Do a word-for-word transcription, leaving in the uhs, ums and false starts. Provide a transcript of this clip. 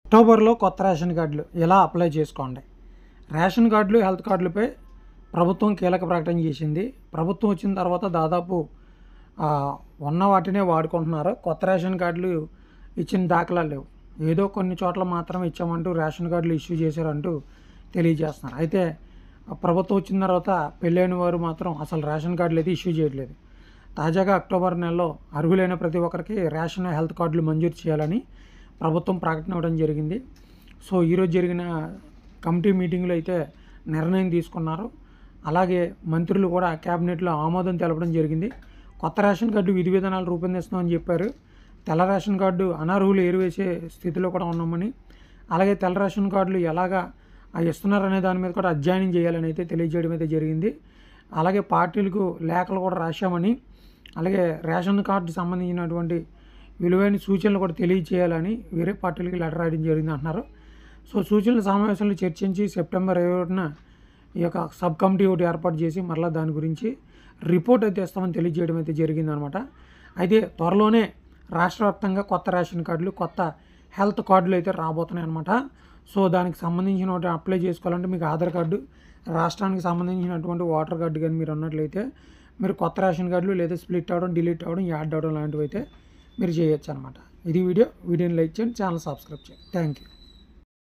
అక్టోబర్లో కొత్త రేషన్ కార్డులు ఎలా అప్లై చేసుకోండి. రేషన్ కార్డులు, హెల్త్ కార్డులపై ప్రభుత్వం కీలక ప్రకటన చేసింది. ప్రభుత్వం వచ్చిన తర్వాత దాదాపు ఉన్న వాటినే వాడుకుంటున్నారు. కొత్త రేషన్ కార్డులు ఇచ్చిన దాఖలాలు లేవు. ఏదో కొన్ని చోట్ల మాత్రం ఇచ్చామంటూ రేషన్ కార్డులు ఇష్యూ చేశారంటూ తెలియజేస్తున్నారు. అయితే ప్రభుత్వం వచ్చిన తర్వాత పెళ్ళైన వారు మాత్రం అసలు రేషన్ కార్డులు అయితే ఇష్యూ చేయట్లేదు. తాజాగా అక్టోబర్ నెలలో అర్హులైన ప్రతి ఒక్కరికి రేషన్, హెల్త్ కార్డులు మంజూరు చేయాలని ప్రభుత్వం ప్రకటన ఇవ్వడం జరిగింది. సో ఈరోజు జరిగిన కమిటీ మీటింగ్లో అయితే నిర్ణయం తీసుకున్నారు. అలాగే మంత్రులు కూడా క్యాబినెట్లో ఆమోదం తెలపడం జరిగింది. కొత్త రేషన్ కార్డు విధి విధానాలు రూపొందిస్తామని చెప్పారు. తెల్ల రేషన్ కార్డు అనర్హులు ఏరివేసే స్థితిలో కూడా ఉన్నామని, అలాగే తెల్ల రేషన్ కార్డులు ఎలాగా ఇస్తున్నారనే దాని మీద కూడా అధ్యయనం చేయాలని అయితే తెలియజేయడం అయితే జరిగింది. అలాగే పార్టీలకు లేఖలు కూడా రాశామని, అలాగే రేషన్ కార్డు సంబంధించినటువంటి విలువైన సూచనలు కూడా తెలియజేయాలని వేరే పార్టీలకి లెటర్ రాయడం జరిగింది అంటున్నారు. సో సూచనల సమావేశంలో చర్చించి సెప్టెంబర్ ఇరవై ఒకటిన ఈ యొక్క సబ్ కమిటీ ఒకటి ఏర్పాటు చేసి మరలా దాని గురించి రిపోర్ట్ అయితే ఇస్తామని తెలియజేయడం అయితే జరిగిందనమాట. అయితే త్వరలోనే రాష్ట్ర వ్యాప్తంగా కొత్త రేషన్ కార్డులు, కొత్త హెల్త్ కార్డులు అయితే రాబోతున్నాయి అనమాట. సో దానికి సంబంధించిన ఒకటి అప్లై చేసుకోవాలంటే మీకు ఆధార్ కార్డు, రాష్ట్రానికి సంబంధించినటువంటి ఓటర్ కార్డు కానీ మీరు ఉన్నట్లయితే మీరు కొత్త రేషన్ కార్డులు లేదా స్ప్లిట్ అవ్వడం, డిలీట్ అవ్వడం, యాడ్ అవ్వడం లాంటివి అయితే మీరు చేయొచ్చు అనమాట. ఇది వీడియో వీడియోని లైక్ చేయండి, ఛానల్ సబ్స్క్రైబ్ చేయండి. Thank you.